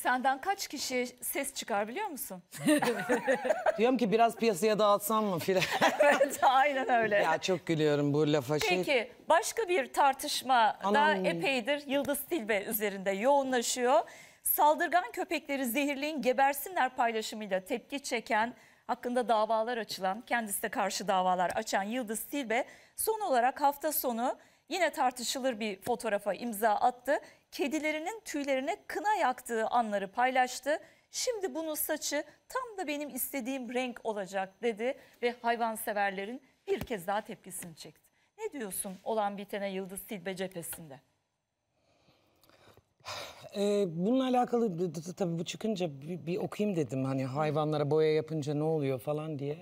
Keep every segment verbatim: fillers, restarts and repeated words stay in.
Senden kaç kişi ses çıkar biliyor musun? Diyorum ki biraz piyasaya dağıtsam mı filan. Evet, aynen öyle. Ya çok gülüyorum bu lafa. Peki Şey... başka bir tartışma da Anam. epeydir Yıldız Tilbe üzerinde yoğunlaşıyor. Saldırgan köpekleri zehirleyin gebersinler paylaşımıyla tepki çeken, hakkında davalar açılan, kendisi de karşı davalar açan Yıldız Tilbe son olarak hafta sonu yine tartışılır bir fotoğrafa imza attı. Kedilerinin tüylerine kına yaktığı anları paylaştı. Şimdi bunun saçı tam da benim istediğim renk olacak dedi ve hayvanseverlerin bir kez daha tepkisini çekti. Ne diyorsun olan bitene Yıldız Tilbe cephesinde? Ee, bununla alakalı tabii bu çıkınca bir, bir okuyayım dedim. Hani hayvanlara boya yapınca ne oluyor falan diye.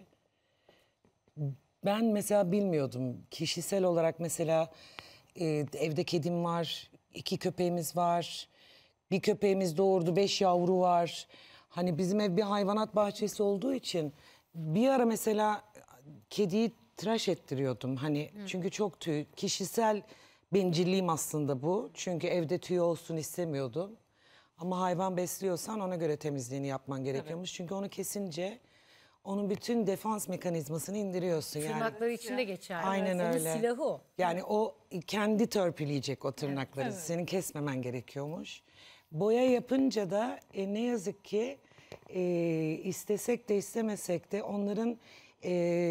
Ben mesela bilmiyordum. Kişisel olarak mesela e, evde kedim var, iki köpeğimiz var. Bir köpeğimiz doğurdu, beş yavru var. Hani bizim ev bir hayvanat bahçesi olduğu için bir ara mesela kediyi tıraş ettiriyordum. Hani Hı. çünkü çok tüy, kişisel bencilliğim aslında bu. Çünkü evde tüy olsun istemiyordum. Ama hayvan besliyorsan ona göre temizliğini yapman gerekiyormuş. Evet. Çünkü onu kesince onun bütün defans mekanizmasını indiriyorsun. Tırnakları yani. içinde geçer. Aynen Onun öyle. silahı o. Yani o kendi törpüleyecek o tırnakları. Evet. Senin kesmemen gerekiyormuş. Boya yapınca da e, ne yazık ki e, istesek de istemesek de onların e,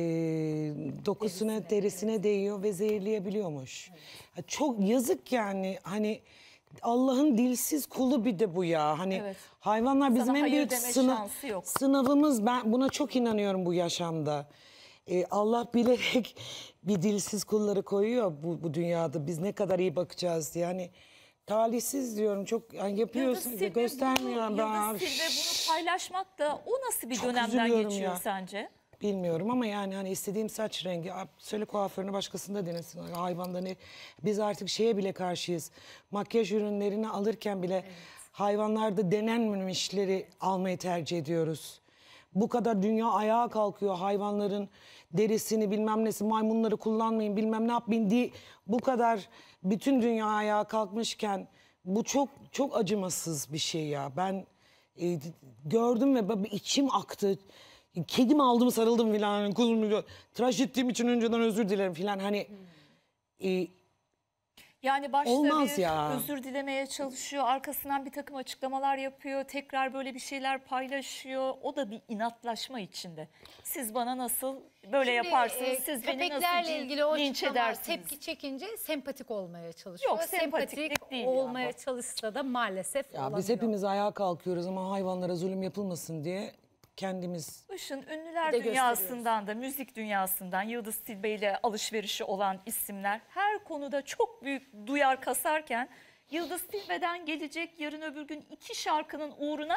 dokusuna, derisine, derisine evet. değiyor ve zehirleyebiliyormuş. Evet. Çok yazık yani hani Allah'ın dilsiz kulu bir de bu ya. Hani evet. hayvanlar bizim Sana en büyük sınav, sınavımız. Ben buna çok inanıyorum bu yaşamda. Ee, Allah bilerek bir dilsiz kulları koyuyor bu, bu dünyada. Biz ne kadar iyi bakacağız diye. Yani talihsiz diyorum çok yani yapıyorsun göstermiyor. Yıldız Tilbe bunu paylaşmak da o nasıl bir çok dönemden geçiyor ya. Sence? Bilmiyorum ama yani hani istediğim saç rengi söyle kuaförünü başkasında denesin. Hayvanda ne? Biz artık şeye bile karşıyız. Makyaj ürünlerini alırken bile evet. hayvanlarda denenmemişleri almayı tercih ediyoruz. Bu kadar dünya ayağa kalkıyor hayvanların derisini bilmem nesi maymunları kullanmayın bilmem ne yapmayın diye bu kadar bütün dünya ayağa kalkmışken bu çok çok acımasız bir şey ya. Ben e, gördüm ve içim aktı. Kedim aldım sarıldım filan kuzum tıraş ettiğim için önceden özür dilerim filan hani hmm. e, yani başta olmaz bir ya. özür dilemeye çalışıyor, arkasından bir takım açıklamalar yapıyor, tekrar böyle bir şeyler paylaşıyor. O da bir inatlaşma içinde. Siz bana nasıl böyle Şimdi, yaparsınız, e, siz beni nasıl ilgili o linç edersiniz? Tepki çekince sempatik olmaya çalışıyor. Yok sempatik değil olmaya ya. çalışsa da maalesef ya olamıyor. Biz hepimiz ayağa kalkıyoruz ama hayvanlara zulüm yapılmasın diye kendimiz... Işın ünlüler dünyasından da müzik dünyasından Yıldız Tilbe ile alışverişi olan isimler her konuda çok büyük duyar kasarken Yıldız Tilbe'den gelecek yarın öbür gün iki şarkının uğruna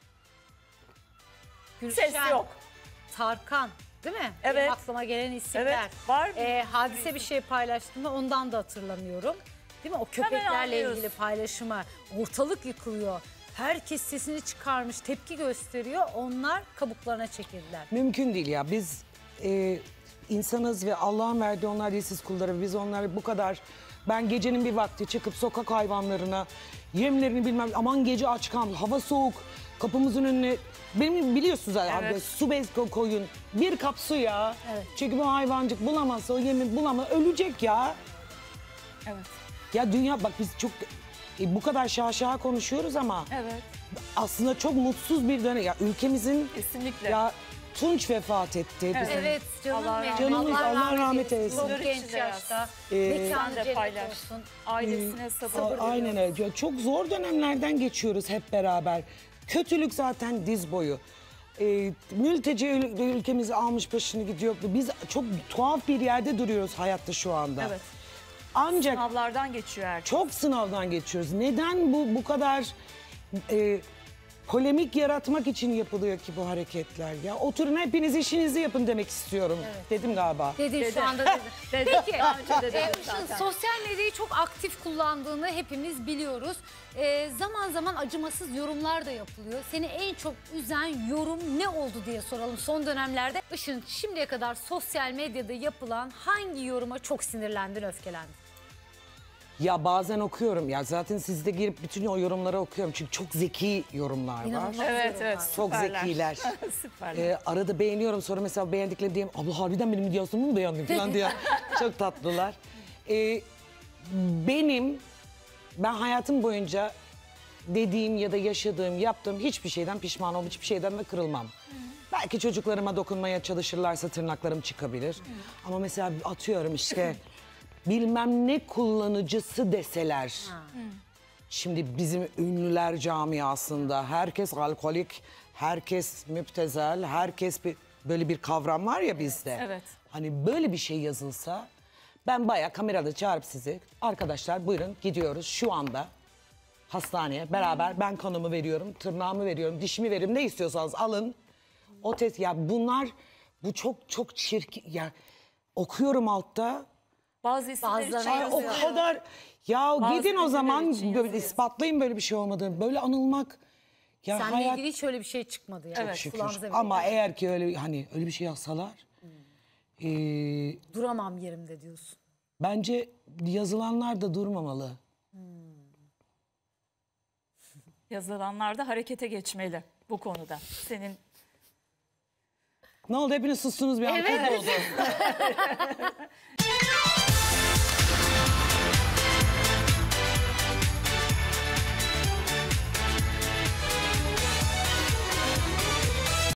Gülşen, ses yok. Tarkan değil mi? Evet. Benim aklıma gelen isimler. Evet, var mı? Ee, hadise bir şey paylaştığında ondan da hatırlamıyorum. Değil mi? O köpeklerle ilgili paylaşıma ortalık yıkılıyor. Herkes sesini çıkarmış, tepki gösteriyor. Onlar kabuklarına çekildiler. Mümkün değil ya. Biz e, insanız ve Allah'ın verdiği onlar dilsiz kulları. Biz onları bu kadar... Ben gecenin bir vakti çıkıp sokak hayvanlarına yemlerini bilmem... Aman gece aç kal, hava soğuk, kapımızın önüne... Benim biliyorsunuz evet. abi su bez koyun. Bir kap su ya. Evet. Çünkü bu hayvancık bulamazsa o yemi bulamaz. Ölecek ya. Evet. Ya dünya bak biz çok... E, bu kadar şaşalı konuşuyoruz ama evet. aslında çok mutsuz bir dönem. Ya ülkemizin kesinlikle ya Tunç vefat etti. Evet, evet canım Allah benim. Canımız Allah, Allah rahmet eylesin. Çok genç yaşta. Mekanı cennet olsun. Ailesine ee, sabır Aynen öyle. Çok zor dönemlerden geçiyoruz hep beraber. Kötülük zaten diz boyu. Ee, mülteci ülkemizi almış başını gidiyor. Biz çok tuhaf bir yerde duruyoruz hayatta şu anda. Evet. Ancak sınavlardan geçiyor herkes. Çok sınavdan geçiyoruz. Neden bu bu kadar e, polemik yaratmak için yapılıyor ki bu hareketler ya? Oturun hepiniz işinizi yapın demek istiyorum. Evet. Dedim galiba. Dedin Dedi. şu anda dedin. Dedi. Peki e, sosyal medyayı çok aktif kullandığını hepimiz biliyoruz. E, zaman zaman acımasız yorumlar da yapılıyor. Seni en çok üzen yorum ne oldu diye soralım son dönemlerde. Işın şimdiye kadar sosyal medyada yapılan hangi yoruma çok sinirlendin, öfkelendin? Ya bazen okuyorum ya zaten sizde girip bütün o yorumları okuyorum çünkü çok zeki yorumlar var. İnanılmaz Evet yorumlar. evet. Çok süperler. zekiler. Süperler. Ee, arada beğeniyorum sonra mesela beğendikleri diyeyim abla harbiden benim videosumu mu beğendin falan diye. Çok tatlılar. Ee, benim ben hayatım boyunca dediğim ya da yaşadığım yaptığım hiçbir şeyden pişman olmam, hiçbir şeyden de kırılmam. Belki çocuklarıma dokunmaya çalışırlarsa tırnaklarım çıkabilir. Ama mesela atıyorum işte bilmem ne kullanıcısı deseler. Şimdi bizim ünlüler camiasında herkes alkolik, herkes müptezel, herkes bir, böyle bir kavram var ya bizde. evet. Hani böyle bir şey yazılsa ben bayağı kamerada çağırıp sizi arkadaşlar buyurun gidiyoruz şu anda hastaneye beraber ben kanımı veriyorum, tırnağımı veriyorum, dişimi veririm ne istiyorsanız alın. O test ya bunlar bu çok çok çirkin ya okuyorum altta. Bazı isimler için Bazılarına Ay, o yazıyor. kadar ya Bazı gidin o ünlüler zaman için böyle yazıyor. ispatlayın böyle bir şey olmadığını. Böyle anılmak ya Seninle hayat ilgili hiç öyle bir şey çıkmadı yani. Evet. şükür. Kulağımıza bile- Ama eğer ki öyle hani öyle bir şey yazsalar eee, Duramam yerimde diyorsun. bence yazılanlar da durmamalı. Yazılanlar da harekete geçmeli bu konuda. Senin Ne oldu hepiniz sustunuz bir an Evet. oldu.